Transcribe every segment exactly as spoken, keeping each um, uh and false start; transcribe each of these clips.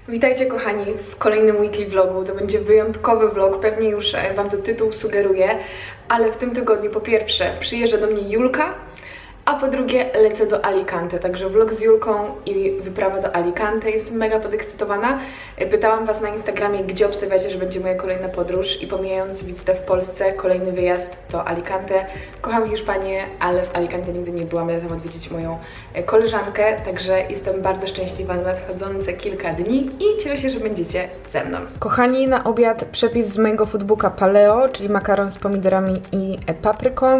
Witajcie kochani w kolejnym weekly vlogu. To będzie wyjątkowy vlog, pewnie już wam to tytuł sugeruje, ale w tym tygodniu po pierwsze przyjeżdża do mnie Julka, a po drugie lecę do Alicante, także vlog z Julką i wyprawa do Alicante. Jestem mega podekscytowana. Pytałam was na Instagramie, gdzie obstawiacie, że będzie moja kolejna podróż i pomijając wizytę w Polsce, kolejny wyjazd do Alicante. Kocham Hiszpanię, ale w Alicante nigdy nie byłam, ja tam odwiedzić moją koleżankę, także jestem bardzo szczęśliwa na nadchodzące kilka dni i cieszę się, że będziecie ze mną. Kochani, na obiad przepis z mojego foodbooka Paleo, czyli makaron z pomidorami i papryką,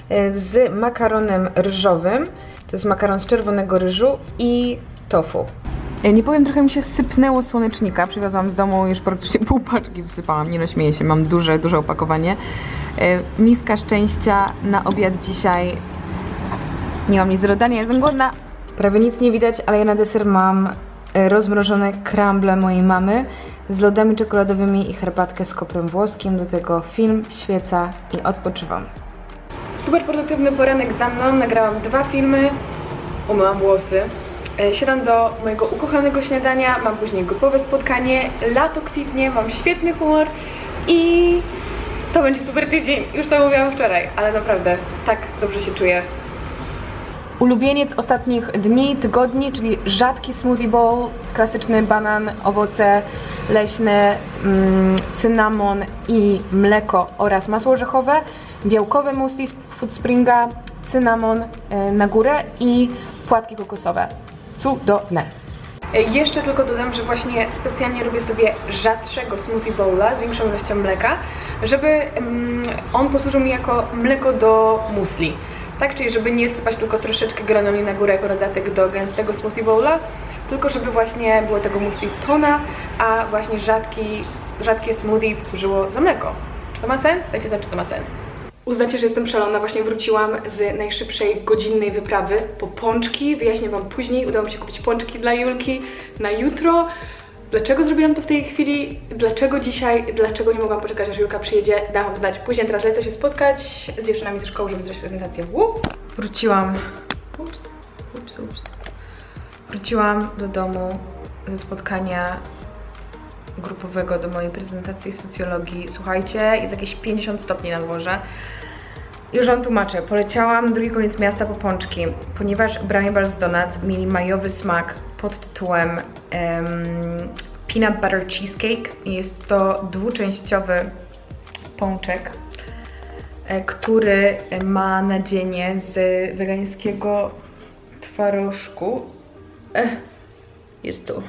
z makaronem ryżowym, to jest makaron z czerwonego ryżu i tofu. Nie powiem, trochę mi się sypnęło słonecznika, przywiozłam z domu, już praktycznie pół paczki wsypałam, nie no śmieję się, mam duże, duże opakowanie. Miska szczęścia na obiad dzisiaj, nie mam nic do dodania, jestem głodna. Prawie nic nie widać, ale ja na deser mam rozmrożone crumble mojej mamy z lodami czekoladowymi i herbatkę z koprem włoskim, do tego film, świeca i odpoczywam. Super produktywny poranek za mną, nagrałam dwa filmy, umyłam włosy, siadam do mojego ukochanego śniadania, mam później grupowe spotkanie, lato kwitnie, mam świetny humor i to będzie super tydzień, już to mówiłam wczoraj, ale naprawdę tak dobrze się czuję. Ulubieniec ostatnich dni, tygodni, czyli rzadki smoothie bowl, klasyczny banan, owoce leśne, mm, cynamon i mleko oraz masło orzechowe, białkowe muesli z Food Springa, cynamon y, na górę i płatki kokosowe. Cudowne! Jeszcze tylko dodam, że właśnie specjalnie robię sobie rzadszego smoothie bowla z większą ilością mleka, żeby mm, on posłużył mi jako mleko do musli. Tak, czyli żeby nie sypać tylko troszeczkę granoli na górę jako dodatek do gęstego smoothie bowla, tylko żeby właśnie było tego musli tona, a właśnie rzadki, rzadkie smoothie służyło za mleko. Czy to ma sens? Dajcie znać, czy to ma sens. Uznacie, że jestem szalona, właśnie wróciłam z najszybszej godzinnej wyprawy po pączki. Wyjaśnię wam później, udało mi się kupić pączki dla Julki na jutro. Dlaczego zrobiłam to w tej chwili? Dlaczego dzisiaj? Dlaczego nie mogłam poczekać, aż Julka przyjedzie? Dam wam znać później. Teraz lecę się spotkać z dziewczynami ze szkoły, żeby zrobić prezentację. Łup. Wróciłam. Ups, ups, ups. Wróciłam do domu ze spotkania grupowego do mojej prezentacji socjologii. Słuchajcie, jest jakieś pięćdziesiąt stopni na dworze. Już wam tłumaczę. Poleciałam na drugi koniec miasta po pączki, ponieważ Brownie Bars Donuts mieli majowy smak pod tytułem um, Peanut Butter Cheesecake. Jest to dwuczęściowy pączek, który ma nadzienie z wegańskiego twarożku. Ech, jest tu.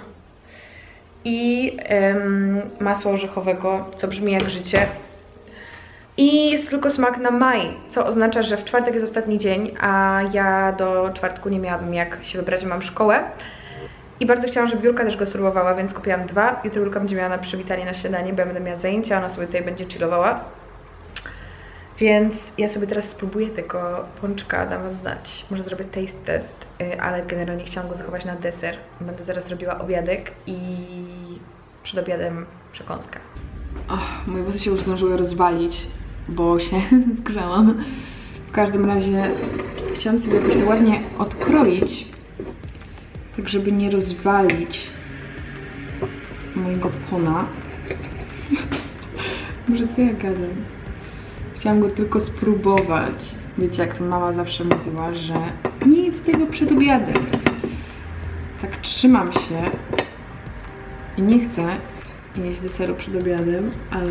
I um, masła orzechowego, co brzmi jak życie. I jest tylko smak na maj, co oznacza, że w czwartek jest ostatni dzień, a ja do czwartku nie miałabym jak się wybrać, mam szkołę. I bardzo chciałam, żeby Julka też go spróbowała, więc kupiłam dwa. Jutro Julka będzie miała na przywitanie na śniadanie, bo ja będę miała zajęcia, ona sobie tutaj będzie chillowała. Więc ja sobie teraz spróbuję tego pączka, dam wam znać. Może zrobię taste test, ale generalnie chciałam go zachować na deser. Będę zaraz robiła obiadek i przed obiadem przekąska. Oh, moje włosy się już zdążyły rozwalić, bo się zgrzałam. W każdym razie chciałam sobie jakoś to ładnie odkroić, tak żeby nie rozwalić mojego pona. Może co ja gadam? Chciałam go tylko spróbować. Wiecie, jak mama zawsze mówiła, że nic tego przed obiadem. Tak trzymam się i nie chcę jeść deseru przed obiadem, ale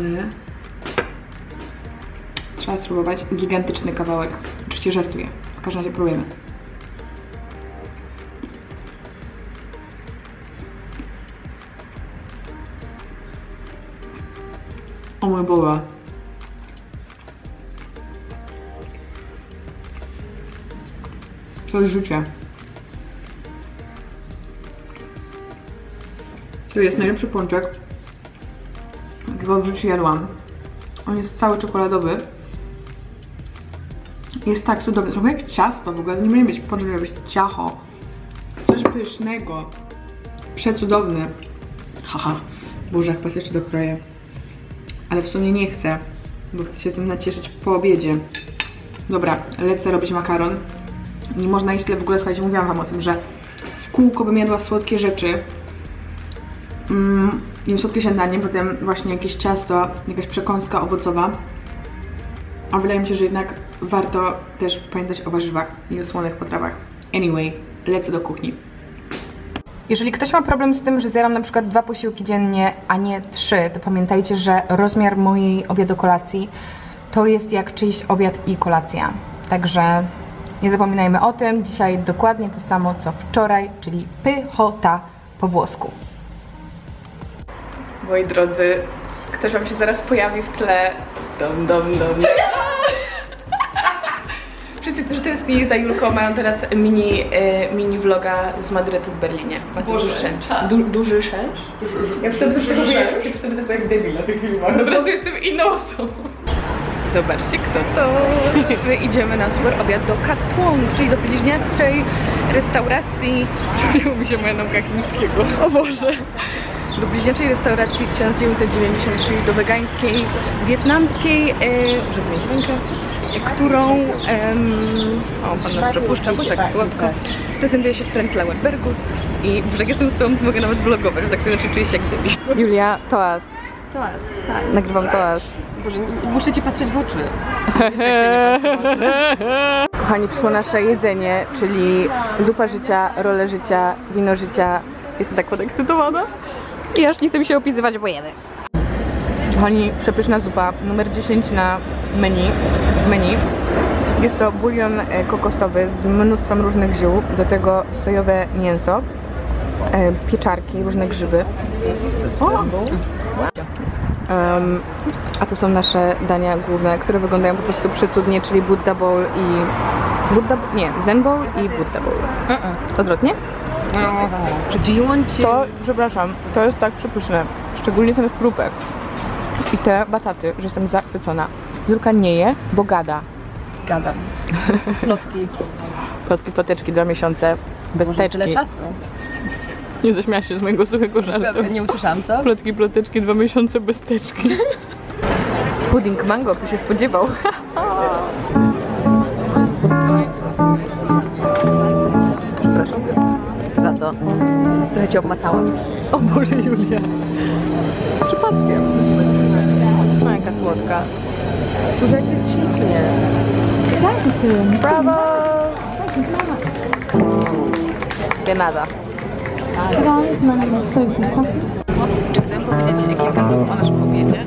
trzeba spróbować. Gigantyczny kawałek. Oczywiście żartuję. W każdym razie próbujemy. O mój Boże. To jest życie. To jest najlepszy pączek, jakiego w życiu jadłam. On jest cały czekoladowy. Jest tak cudowny. Trochę jak ciasto w ogóle. Nie będzie być pączek, miał być ciacho. Coś pysznego. Przecudowny. Haha. Boże, jak was jeszcze dokroję. Ale w sumie nie chcę, bo chcę się tym nacieszyć po obiedzie. Dobra, lecę robić makaron. Nie można jeść tyle w ogóle, słuchajcie, mówiłam wam o tym, że w kółko bym jadła słodkie rzeczy. mm, jem słodkie śniadanie, potem właśnie jakieś ciasto, jakaś przekąska owocowa. A wydaje mi się, że jednak warto też pamiętać o warzywach i o słonych potrawach. Anyway, lecę do kuchni. Jeżeli ktoś ma problem z tym, że zjadam na przykład dwa posiłki dziennie, a nie trzy, to pamiętajcie, że rozmiar mojej obiadu-kolacji to jest jak czyjś obiad i kolacja. Także nie zapominajmy o tym. Dzisiaj dokładnie to samo, co wczoraj, czyli pychota po włosku. Moi drodzy, ktoś wam się zaraz pojawi w tle. Dom, dom, dom. Wszyscy, którzy tęsknili za Julką, mają teraz mini, y, mini vloga z Madrytu w Berlinie. Ma duży szencz. Du, duży szencz? Ja wtedy też tego jak, wtedy tak jak debil na tych filmach. Od razu jestem inną osobą. Zobaczcie, kto to. My idziemy na super obiad do Kat Twong, czyli do bliźniaczej restauracji. Przypomniało mi się moja nauka chińskiego. O Boże. Do bliźniaczej restauracji tysiąc dziewięćset dziewięćdziesiąt, czyli do wegańskiej, wietnamskiej, yy, muszę zmienić rękę, którą, yy, o, pan nas przepuszcza, bo tak słodko, prezentuje się w Prenzlauer Bergu i jak jestem z tobą, to mogę nawet vlogować, tak to inaczej czuję się jak debil. Julia, toast. Toast, tak. Nagrywam toast. Boże, muszę ci patrzeć w oczy. Wiesz, jak się nie patrzy w oczy. Kochani, przyszło nasze jedzenie, czyli zupa życia, role życia, wino życia. Jestem tak podekscytowana. I aż nie chcę mi się opisywać, bo jemy. Kochani, przepyszna zupa, numer dziesięć na menu, w menu. Jest to bulion kokosowy z mnóstwem różnych ziół, do tego sojowe mięso, pieczarki, różne grzyby. O! Um, a to są nasze dania główne, które wyglądają po prostu przecudnie, czyli Buddha Bowl i... Buddha... nie, Zen Bowl i Buddha Bowl. Uh-uh. Odwrotnie? Czy do you want to... To, przepraszam, to jest tak przepyszne. Szczególnie ten chrupek i te bataty, że jestem zachwycona. Julka nie je, bo gada. Gadam. Plotki. Plotki, ploteczki, dwa miesiące, bez Może teczki. tyle czasu. Nie zaśmiałaś się z mojego suchego żartu. Nie usłyszałam, co? Plotki, ploteczki, dwa miesiące bez teczki. Pudding mango, kto się spodziewał? Przepraszam. Za co? Trochę cię obmacałam. O Boże, Julia. Przypadkiem. No, jaka słodka. Boże, jak jest ślicznie. Brawo! De nada. Guys, my name is Sophie Sutton. Czy chcę powiedzieć kilka słów o naszym obiedzie?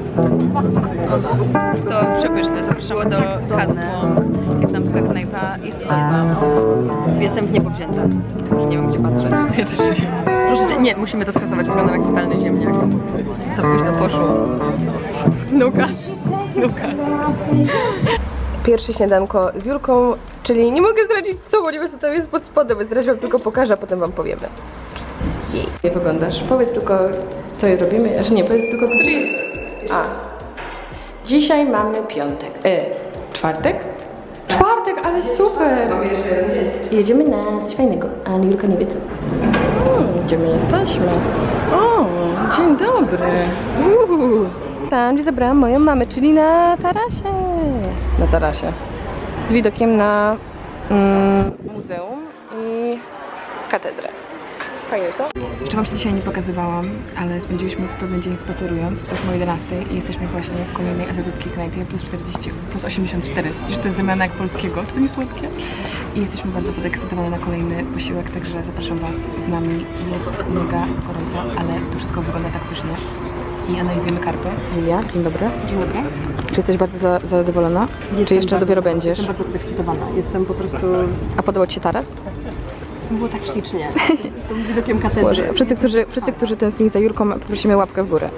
To przepyszne, zapraszamy do Kat Twong, wietnamska knajpa i cudowna. Jestem w niebo wzięta. Już nie wiem, gdzie patrzeć. Ja też nie. Proszę cię, nie, musimy to skasować, wyglądam jak totalny ziemniak. Co późno poszło? Nuka. Nuka. Pierwsze śniadanko z Julką, czyli nie mogę zdradzić co, bo nie wiem co tam jest pod spodem, więc teraz wam tylko pokażę, a potem wam powiemy. Jej. Jak wyglądasz? Powiedz tylko, co robimy, znaczy nie, powiedz tylko, który jest... A. Dzisiaj mamy piątek, e, czwartek? Czwartek, ale super! Mamy jeszcze jeden dzień. Jedziemy na coś fajnego, ale Julka nie wie co. Hmm, gdzie my jesteśmy? O, dzień dobry. Uhu. Tam, gdzie zabrałam moją mamę, czyli na tarasie. Na tarasie. Z widokiem na mm, muzeum i katedrę. Fajnie, co? Jeszcze wam się dzisiaj nie pokazywałam, ale spędziliśmy cudowny dzień spacerując, jesteśmy o jedenastej i jesteśmy właśnie w kolejnej azjatyckiej knajpie plus czterdzieści, plus osiemdziesiąt cztery. Widzisz, to jest zamiana jak polskiego, czy to nie słodkie? I jesteśmy bardzo podekscytowane na kolejny posiłek, także zapraszam was z nami. Jest mega gorąco, ale to wszystko wygląda tak pysznie. I analizujemy kartę. Julia, dzień dobry. Dzień dobry. Czy jesteś bardzo za zadowolona? Jestem czy jeszcze bardzo, dopiero będziesz? Jestem bardzo podekscytowana. Jestem po prostu... A podobał ci się taras? Było tak ślicznie. Jestem widokiem katedry. Boże, wszyscy, którzy, wszyscy, którzy tęsknili za Julką, poprosimy łapkę w górę.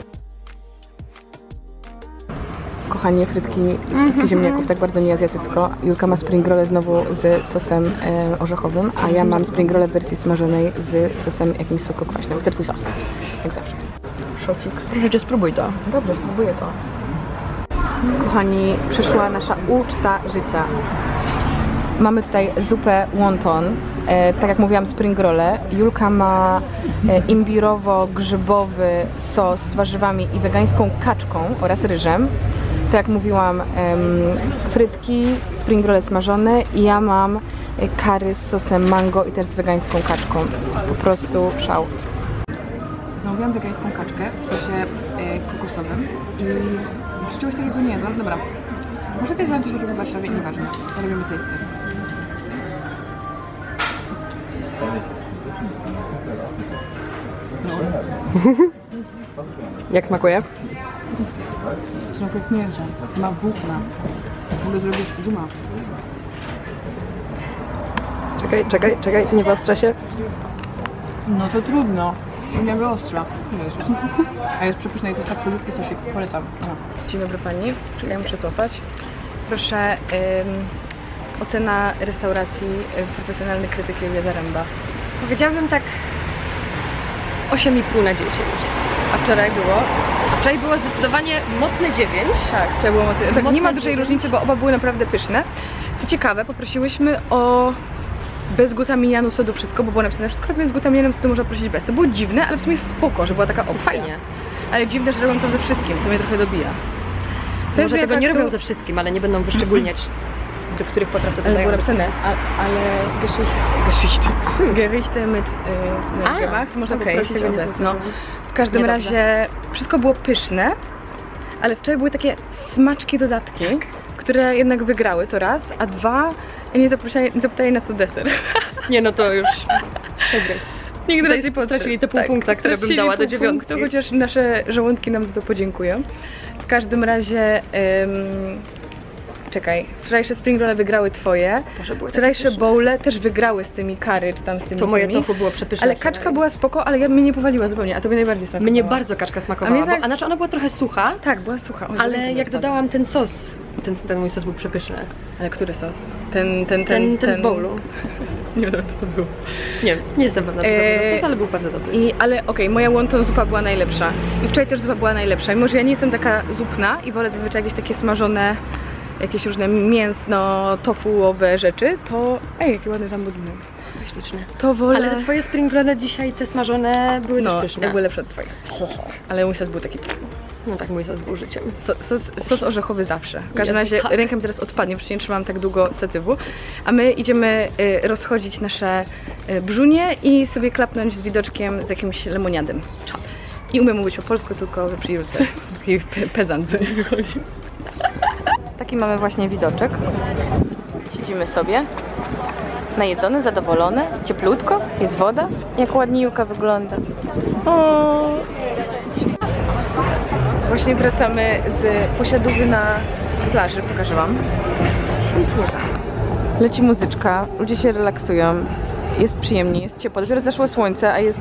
Kochanie, frytki z sopki ziemniaków, tak bardzo nieazjatycko. Julka ma spring rolle znowu z sosem e, orzechowym, a ja mam spring rolle w wersji smażonej z sosem jakimś słodko-kwaśnym. Chcę twój sos, jak zawsze. Szocik. Proszę cię, spróbuj to. Dobrze, spróbuję to. Kochani, przyszła nasza uczta życia. Mamy tutaj zupę wonton, e, tak jak mówiłam, spring rolle. Julka ma e, imbirowo-grzybowy sos z warzywami i wegańską kaczką oraz ryżem. Tak jak mówiłam, em, frytki, spring rolle smażone i ja mam curry z sosem mango i też z wegańską kaczką. Po prostu szał. Zamówiłam wegańską kaczkę w sosie e, kokosowym i czy czegoś takiego nie jadłam? Dobra. Może też mam coś takiego w Warszawie, nieważne. Robimy taste test. No. Jak smakuje? Smakuje jak mięsa. Ma włókna. Mogę zrobić zooma. Czekaj, czekaj, czekaj, nie wyostrza się. No to trudno. Nie wyostra. A jest przepyszne i to jest tak słodziutki sosik. Polecam. No. Dzień dobry pani, czekaj, muszę złapać. Proszę, ym, ocena restauracji y, profesjonalny krytyk Julia Zaręba. Powiedziałabym tak osiem i pół na dziesięć. A wczoraj było? Wczoraj było zdecydowanie mocne dziewięć. Tak, wczoraj było mocno. Tak, Mocne nie ma dużej dziewięć. różnicy, bo oba były naprawdę pyszne. Co ciekawe, poprosiłyśmy o bez glutaminianu sodu wszystko, bo było napisane wszystko, więc z glutaminianem sodu można prosić bez. To było dziwne, ale w sumie spoko, że była taka opcja. Fajnie. Ale dziwne, że robią to ze wszystkim, to mnie trochę dobija. To Może tego nie faktu- robią ze wszystkim, ale nie będą wyszczególniać, do których potraw to Ale dodają. było napisane, a, ale Geschichte, Geschichte, Gerichte mit y, A, gemacht, można okej, poprosić tego o nie bez. No. zrozumiałam. W każdym Niedobrze. razie wszystko było pyszne, ale wczoraj były takie smaczki dodatki, które jednak wygrały to raz, a dwa nie zapytali, nie zapytali nas o deser. Nie, no to już przegraj. Nigdy Tutaj nas nie stracili te pół tak, punkta, które bym stracili dała do pół dziewiątki. punktu, chociaż nasze żołądki nam za to podziękują. W każdym razie, ym, czekaj, wczorajsze springrolle wygrały twoje, Może były takie wczorajsze pyszne. bowle też wygrały z tymi curry, czy tam z tymi To moje tymi. tofu było przepyszne. Ale kaczka była spoko, ale ja mnie nie powaliła zupełnie, a to mnie najbardziej smakowała. Mnie bardzo kaczka smakowała, A mnie tak- bo, a znaczy ona była trochę sucha, Tak, była sucha. Oj, ale ręka mi jak odpadła. dodałam ten sos, ten, ten mój sos był przepyszny. Ale który sos? Ten, ten, ten, Ten, ten, z bowlu. Nie wiem, co to było. Nie, nie jestem pewna, czy to był Eee, sos, ale był bardzo dobry. I, ale okej, moja wonton zupa była najlepsza. I wczoraj też zupa była najlepsza. Mimo że ja nie jestem taka zupna i wolę zazwyczaj jakieś takie smażone, jakieś różne mięsno-tofuowe rzeczy, to... Ej, jaki ładny lamborghini. Śliczny. To wolę... Ale te twoje springrolle dzisiaj, te smażone, były no, też pyszne. były lepsze od twoich. Ale mój sos był taki... No tak, mój sos był życiem. So, sos, sos orzechowy zawsze. W każdym Jezu, razie tak. ręka mi zaraz odpadnie, przecież nie trzymałam tak długo statywu. A my idziemy y, rozchodzić nasze y, brzunie i sobie klapnąć z widoczkiem z jakimś lemoniadem. I umiem mówić po polsku, tylko we przyjórce. Taki pe pezant, co nie wychodzi. Taki mamy właśnie widoczek. Siedzimy sobie. Najedzone, zadowolone, cieplutko, jest woda. Jak ładnie Julka wygląda. O. Właśnie wracamy z posiadówy na plaży, pokażę wam. Leci muzyczka, ludzie się relaksują, jest przyjemnie, jest ciepło. Dopiero zaszło słońce, a jest...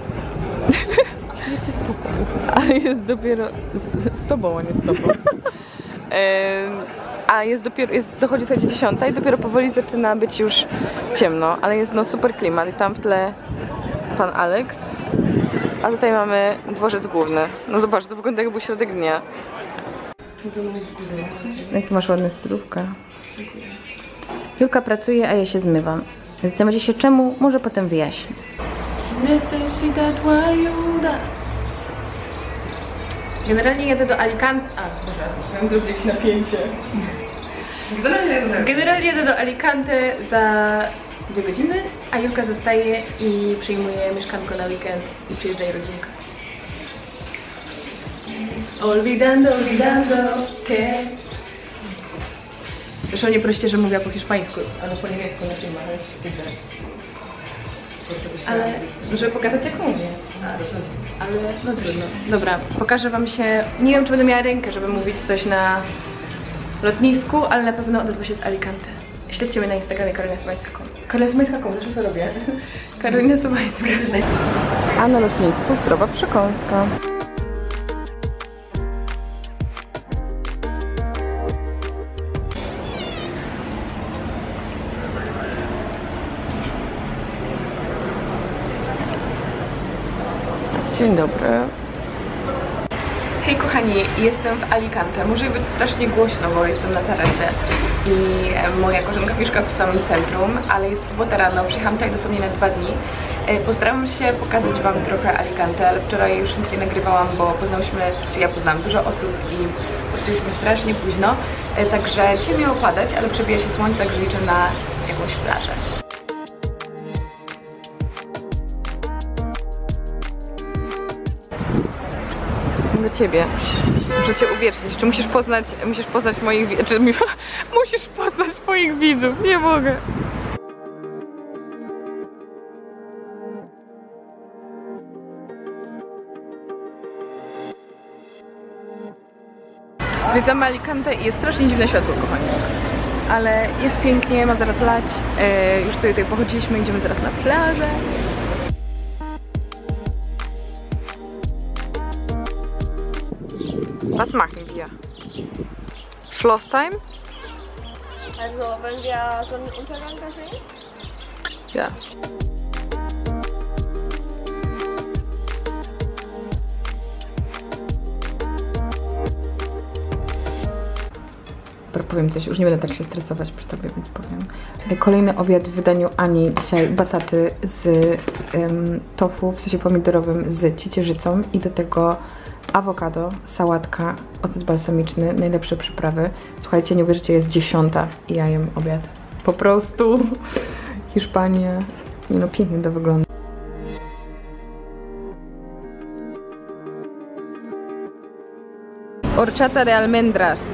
a jest dopiero... Z, z tobą, a nie z tobą. Em, a jest dopiero, jest, dochodzi słuchajcie dziesiąta i dopiero powoli zaczyna być już ciemno, ale jest no super klimat i tam w tle pan Alex. A tutaj mamy dworzec główny. No zobacz, to wygląda jakby był środek dnia. Jaki masz ładne stylówka. Julka pracuje, a ja się zmywam. Zastanawiacie się czemu? Może potem wyjaśnię. Generalnie jadę do Alicante... A, Boże, miałam zrobić jakieś napięcie. Generalnie jadę do Alicante za dwie godziny, a Julka zostaje i przyjmuje mieszkanko na weekend i przyjeżdża jej rodzinka. Olvidando, olvidando, que... Zresztą nie proście, że mówiła po hiszpańsku, ale po niemiecku na filmach, ale się wstydzę. Ale, żeby pokazać jak mówię. Ale no trudno. Dobra, pokażę wam się, nie wiem czy będę miała rękę, żeby mówić coś na lotnisku, ale na pewno odezwę się z Alicante. Śledźcie mnie na Instagramie Karolina Sobańska kropka com. Karolina Sobańska kropka com, zresztą to robię. Karolina Sobańska. A na lotnisku zdrowa przekąska. Dzień dobry. Hej kochani, jestem w Alicante. Może być strasznie głośno, bo jestem na tarasie i moja koleżanka mieszka w samym centrum, ale jest sobota rano, przyjechałam tutaj dosłownie na dwa dni. Postaram się pokazać wam trochę Alicante, ale wczoraj już nic nie nagrywałam, bo poznałyśmy, czy ja poznałam dużo osób i wróciliśmy strasznie późno. Także dzisiaj miało padać, ale przebija się słońce, także liczę na jakąś plażę. do ciebie. Muszę cię uwiecznić. Czy musisz poznać, musisz poznać moich widzów? Czy mi, musisz poznać moich widzów? Nie mogę. Zwiedzamy Alicante i jest strasznie dziwne światło, kochani. Ale jest pięknie, ma zaraz lać. E, już sobie tutaj pochodziliśmy, idziemy zaraz na plażę. Was machen wir? Schlosstime? Also, wenn wir Sonnenuntergang da sehen? Ja. Dobra, powiem coś, już nie będę tak się stresować przy tobie, więc powiem. Kolejny obiad w wydaniu Ani. Dzisiaj bataty z um, tofu, w sosie pomidorowym z ciecierzycą i do tego awokado, sałatka, ocet balsamiczny, najlepsze przyprawy. Słuchajcie, nie uwierzycie, jest dziesiąta i ja jem obiad. Po prostu Hiszpania, nie no, pięknie to wygląda. Horchata de almendras.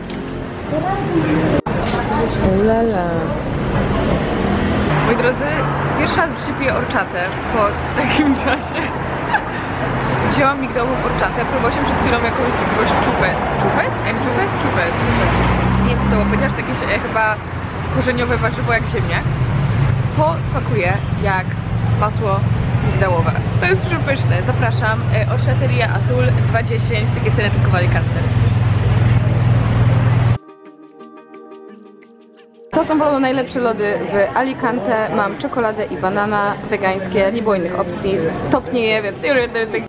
Lala. Moi drodzy, pierwszy raz w życiu piję horchatę po takim czasie. Wzięłam migdałową horchatę, próbowałam przed chwilą jakąś, jakąś czufę. Czufes? Enchufes? Czufes. Nie wiem co to było, powiedziałeś jakieś e, chyba korzeniowe warzywo jak ziemniak. To smakuje jak masło migdałowe. To jest przepyszne. Zapraszam. E, Horchateria Azul dwa dziesięć, takie ceny tylko w Alicante. To są podobno najlepsze lody w Alicante. Mam czekoladę i banana wegańskie, nie było innych opcji. Top nie je, więc nie będę tych